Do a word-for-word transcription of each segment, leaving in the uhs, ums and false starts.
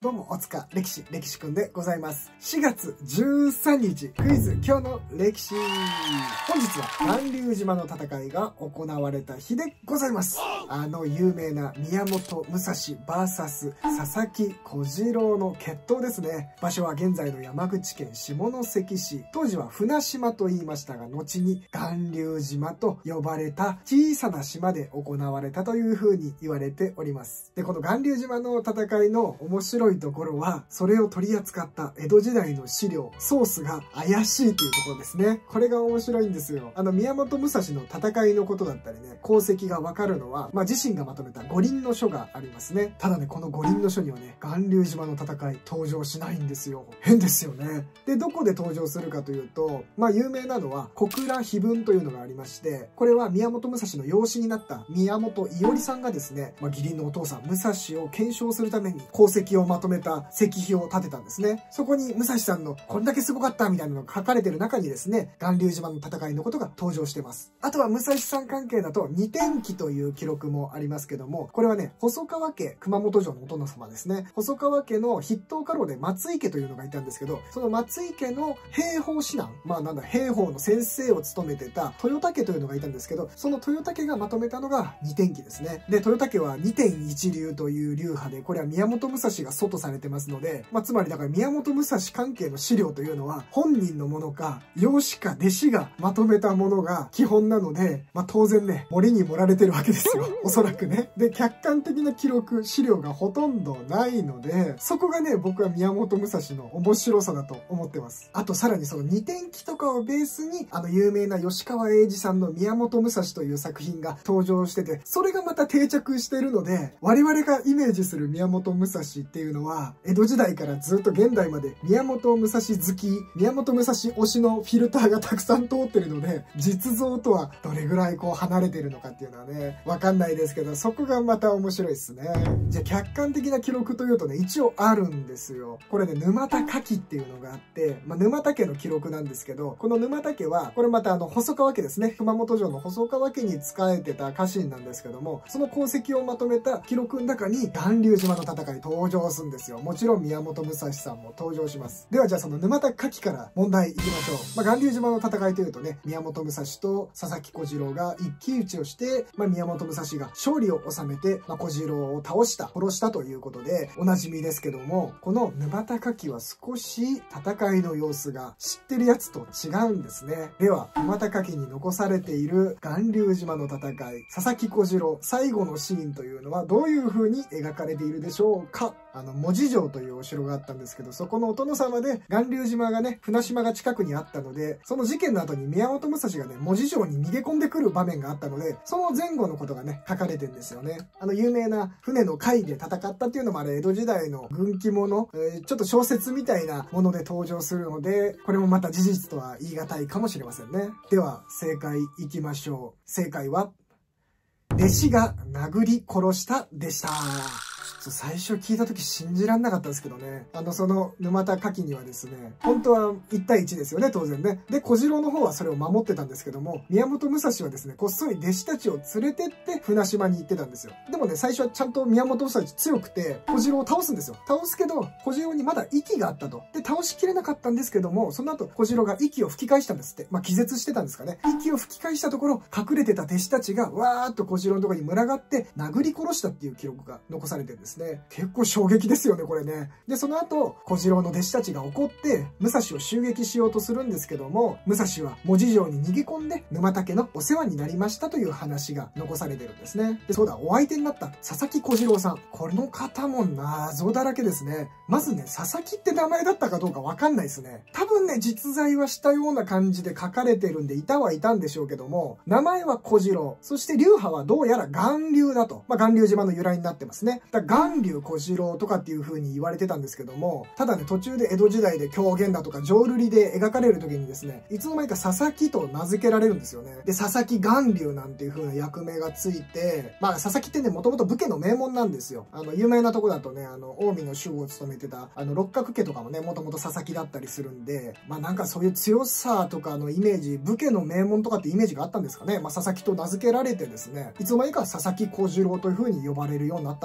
どうも、おつか歴史、歴史くんでございます。しがつじゅうさんにち、クイズ、今日の歴史。本日は、巌流島の戦いが行われた日でございます。あの有名な宮本武蔵 ブイエス 佐々木小次郎の決闘ですね。場所は現在の山口県下関市。当時は船島と言いましたが、後に巌流島と呼ばれた小さな島で行われたという風に言われております。で、この巌流島の戦いの面白いところは、それを取り扱った江戸時代の資料、ソースが怪しいというところですね。これが面白いんですよ。あの、宮本武蔵の戦いのことだったりね、功績がわかるのは、まあ、自身がまとめた五輪の書がありますね。ただね、この五輪の書にはね、巌流島の戦い登場しないんですよ。変ですよね。で、どこで登場するかというと、まあ、有名なのは、小倉碑文というのがありまして、これは宮本武蔵の養子になった宮本伊織さんがですね、まあ、義理のお父さん、武蔵を検証するために功績をまとめた石碑を建てたんですね。そこに武蔵さんのこれだけすごかったみたいなのが書かれてる中にですね、巌流島の戦いのことが登場してます。あとは武蔵さん関係だと二天記という記録もありますけども、これはね、細川家、熊本城のお殿様ですね。細川家の筆頭家老で松井家というのがいたんですけど、その松井家の兵法指南、まあなんだ、兵法の先生を務めてた豊田家というのがいたんですけど、その豊田家がまとめたのが二天記ですね。で、豊田家は二天一流という流派で、これは宮本武蔵が祖とされてますので、まあつまりだから宮本武蔵関係の資料というのは本人のものか養子か弟子がまとめたものが基本なので、まあ当然ね、森に盛られてるわけですよ。おそらくね。で、客観的な記録、資料がほとんどないので、そこがね、僕は宮本武蔵の面白さだと思ってます。あとさらにその二天記とかをベースに、あの有名な吉川英治さんの宮本武蔵という作品が登場してて、それがまた定着してるので、我々がイメージする宮本武蔵っていうのは、江戸時代からずっと現代まで宮本武蔵好き、宮本武蔵推しのフィルターがたくさん通ってるので、実像とはどれぐらいこう離れてるのかっていうのはね、わかんないですけど、そこがまた面白いですね。じゃあ客観的な記録というとね、一応あるんですよ。これね、沼田家記っていうのがあって、まあ、沼田家の記録なんですけど、この沼田家は、これまたあの、細川家ですね。熊本城の細川家に仕えてた家臣なんですけども、その功績をまとめた記録の中に、巌流島の戦い登場するんですよ。もちろん宮本武蔵さんも登場します。ではじゃあその沼田家記から問題いきましょう。まあ、巌流島の戦いというとね、宮本武蔵と佐々木小次郎が一騎打ちをして、まあ、宮本武蔵が勝利を収めて、まあ、小次郎を倒した、殺したということで、おなじみですけども、この沼田家記は少し戦いの様子が知ってるやつと違うんですね。では、沼田家記に残されている巌流島の戦い、佐々木小次郎最後のシーンというのはどういう風に描かれているでしょうか。あの、門司城というお城があったんですけど、そこのお殿様で巌流島がね、船島が近くにあったので、その事件の後に宮本武蔵がね、門司城に逃げ込んでくる場面があったので、その前後のことがね、書かれてるんですよね。あの、有名な船の海で戦ったっていうのもあれ、江戸時代の軍記物、えー、ちょっと小説みたいなもので登場するので、これもまた事実とは言い難いかもしれませんね。では、正解いきましょう。正解は、弟子が殴り殺したでした。最初聞いた時信じらんなかったですけどね。あの、その沼田家記にはですね、本当はいちたいいちですよね、当然ね。で、小次郎の方はそれを守ってたんですけども、宮本武蔵はですね、こっそり弟子たちを連れてって船島に行ってたんですよ。でもね、最初はちゃんと宮本武蔵強くて、小次郎を倒すんですよ。倒すけど、小次郎にまだ息があったと。で、倒しきれなかったんですけども、その後、小次郎が息を吹き返したんですって。まあ、気絶してたんですかね。息を吹き返したところ、隠れてた弟子たちが、わーっと小次郎のところに群がって、殴り殺したっていう記録が残されてるんですね。結構衝撃ですよね、これね。で、その後、小次郎の弟子たちが怒って、武蔵を襲撃しようとするんですけども、武蔵は門司城に逃げ込んで、沼田家のお世話になりましたという話が残されてるんですね。で、そうだ、お相手になった佐々木小次郎さん。この方も謎だらけですね。まずね、佐々木って名前だったかどうかわかんないですね。多分ね、実在はしたような感じで書かれてるんで、いたはいたんでしょうけども、名前は小次郎。そして流派はどうやら巌流だと。まあ、巌流島の由来になってますね。だから巌流小次郎とかっていう風に言われてたんですけども、ただね、途中で江戸時代で狂言だとか浄瑠璃で描かれる時にですね、いつの間にか佐々木と名付けられるんですよね。で、佐々木巌流なんていう風な役名がついて、まあ、佐々木ってね、もともと武家の名門なんですよ。あの、有名なとこだとね、あの、近江の守護を務めてた、あの、六角家とかもね、もともと佐々木だったりするんで、まあ、なんかそういう強さとかのイメージ、武家の名門とかってイメージがあったんですかね。まあ、佐々木と名付けられてですね、いつの間にか佐々木小次郎という風に呼ばれるようになったんですね。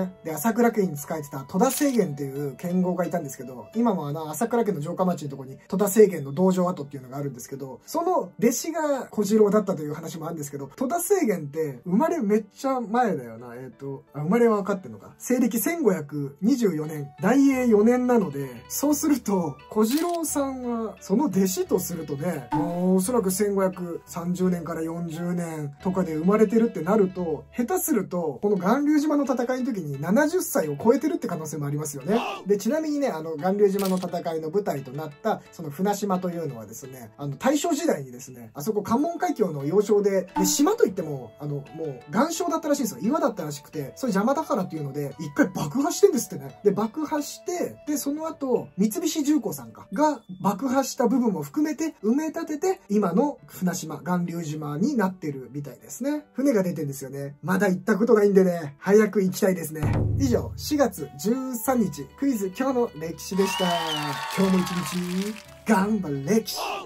ね。で、朝倉家に仕えてた戸田清源っていう剣豪がいたんですけど、今もあの、朝倉家の城下町のところに戸田清源の道場跡っていうのがあるんですけど、その弟子が小次郎だったという話もあるんですけど、戸田清源って生まれめっちゃ前だよな。えっと、あ、生まれは分かってんのか。西暦せんごひゃくにじゅうよねん、大永よねんなので、そうすると、小次郎さんは、その弟子とするとね、もうおそらくせんごひゃくさんじゅうねんからよんじゅうねんとかで生まれてるってなると、下手すると、この巌流島の戦いの時にななじゅっさいを超えてるって可能性もありますよね。で、ちなみにね、あの、巌流島の戦いの舞台となった、その船島というのはですね、あの、大正時代にですね、あそこ関門海峡の要衝で、で、島といっても、あの、もう、岩礁だったらしいんですよ。岩だったらしくて、それ邪魔だからっていうので、一回爆破してんですってね。で、爆破して、で、その後、三菱重工さんか、が爆破した部分も含めて、埋め立てて、今の船島、巌流島になってるみたいですね。船が出てんですよね。まだ行ったことないんでね、早く行きたいですね。以上、しがつじゅうさんにち、クイズ今日の歴史でした。今日も一日、頑張れ歴史。